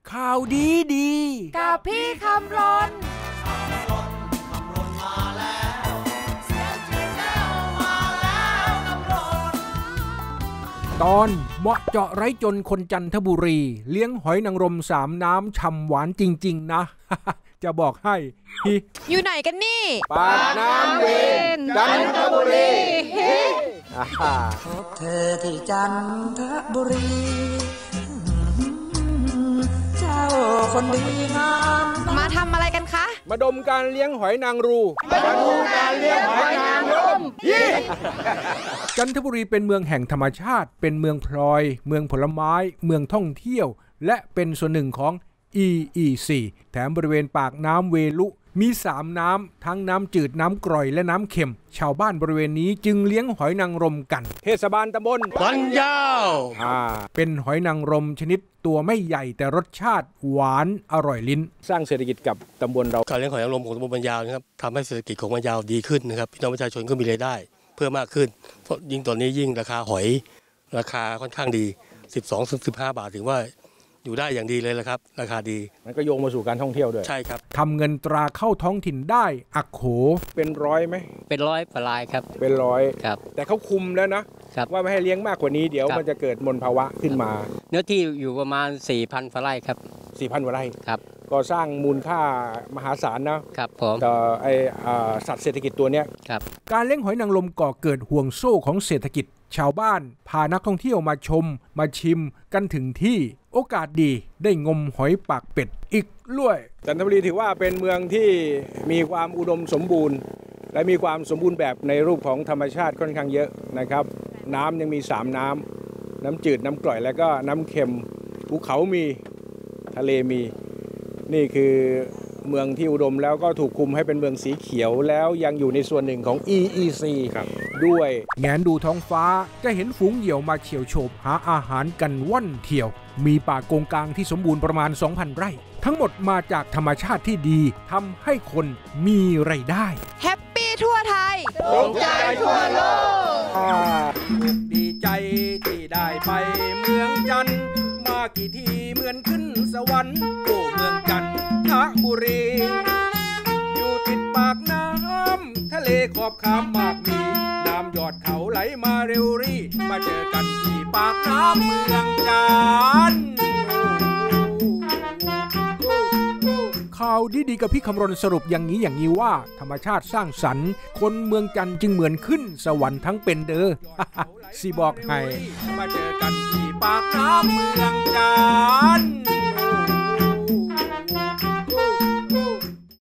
ข่าวดีดีกับพี่คำรนตอนเหมาะเจาะไร้จนคนจันทบุรีเลี้ยงหอยนางรม3น้ำฉ่ำหวานจริงๆนะ จะบอกให้อยู่ไหนกันนี่ปากน้ำเวนจันทบุรีพบเธอที่จันทบุรีเจ้าคนดีงามมาทำอะไรกันคะมาดมการเลี้ยงหอยนางรูมาดูการเลี้ยงหอยนางรมจันทบุรีเป็นเมืองแห่งธรรมชาติเป็นเมืองพลอยเมืองผลไม้เมืองท่องเที่ยวและเป็นส่วนหนึ่งของ EEC แถมบริเวณปากน้ำเวลุมี3น้ำทั้งน้ำจืดน้ำกร่อยและน้ำเค็มชาวบ้านบริเวณนี้จึงเลี้ยงหอยนางรมกันเทศบาลตำบลปัญญาเป็นหอยนางรมชนิดตัวไม่ใหญ่แต่รสชาติหวานอร่อยลิ้นสร้างเศรษฐกิจกับตำบลเราการเลี้ยงหอยนางรมของตำบลปัญญานะครับทำให้เศรษฐกิจของปัญญาดีขึ้นนะครับพี่น้องประชาชนก็มีรายได้เพิ่มมากขึ้นเพราะยิ่งตอนนี้ยิ่งราคาหอยราคาค่อนข้างดี 12-15 บาทถึงว่าอยู่ได้อย่างดีเลยละครับราคาดีมันก็โยงมาสู่การท่องเที่ยวด้วยใช่ครับทำเงินตราเข้าท้องถิ่นได้อักโขเป็นร้อยไหมเป็นร้อยปลายครับเป็นร้อยครับแต่เขาคุมแล้วนะว่าไม่ให้เลี้ยงมากกว่านี้เดี๋ยวมันจะเกิดมลภาวะขึ้นมาเนื้อที่อยู่ประมาณ 4,000 ไร่ครับ 4,000 กว่าไร่ครับก็สร้างมูลค่ามหาศาลนะครับผมต่อสัตว์เศรษฐกิจตัวเนี้ยครับการเลี้ยงหอยนางรมก่อเกิดห่วงโซ่ของเศรษฐกิจชาวบ้านพานักท่องเที่ยวมาชมมาชิมกันถึงที่โอกาสดีได้งมหอยปากเป็ดอีกด้วยจันทบุรีถือว่าเป็นเมืองที่มีความอุดมสมบูรณ์และมีความสมบูรณ์แบบในรูปของธรรมชาติค่อนข้างเยอะนะครับน้ำยังมี3น้ำจืดน้ำกร่อยแล้วก็น้ำเค็มภูเขามีทะเลมีนี่คือเมืองที่อุดมแล้วก็ถูกคุมให้เป็นเมืองสีเขียวแล้วยังอยู่ในส่วนหนึ่งของ EEC ด้วยแงนดูท้องฟ้าจะเห็นฝูงเหยี่ยวมาเฉียวโฉบหาอาหารกันว่อนเที่ยวมีป่าโกงกางที่สมบูรณ์ประมาณ 2,000 ไร่ทั้งหมดมาจากธรรมชาติที่ดีทำให้คนมีรายได้แฮปปี้ทั่วไทยสุขใจทั่วโลกดีใจที่ได้ไปเมืองจันทมากี่ทีเหมือนขึ้นสวรรค์โอ้เมืองจันทบุรีอยู่ติดปากน้ำทะเลขอบขามมากมีน้ำยอดเขาไหลมาเร็วรีมาเจอกันที่ปากน้ำเมืองจันทร์ข่าวดีๆกับพี่คำรณสรุปอย่างนี้ว่าธรรมชาติสร้างสรรค์คนเมืองจันทร์จึงเหมือนขึ้นสวรรค์ทั้งเป็นเด้อ สิบอกให้มาเจอกันที่ปากน้ำเมืองจันทร์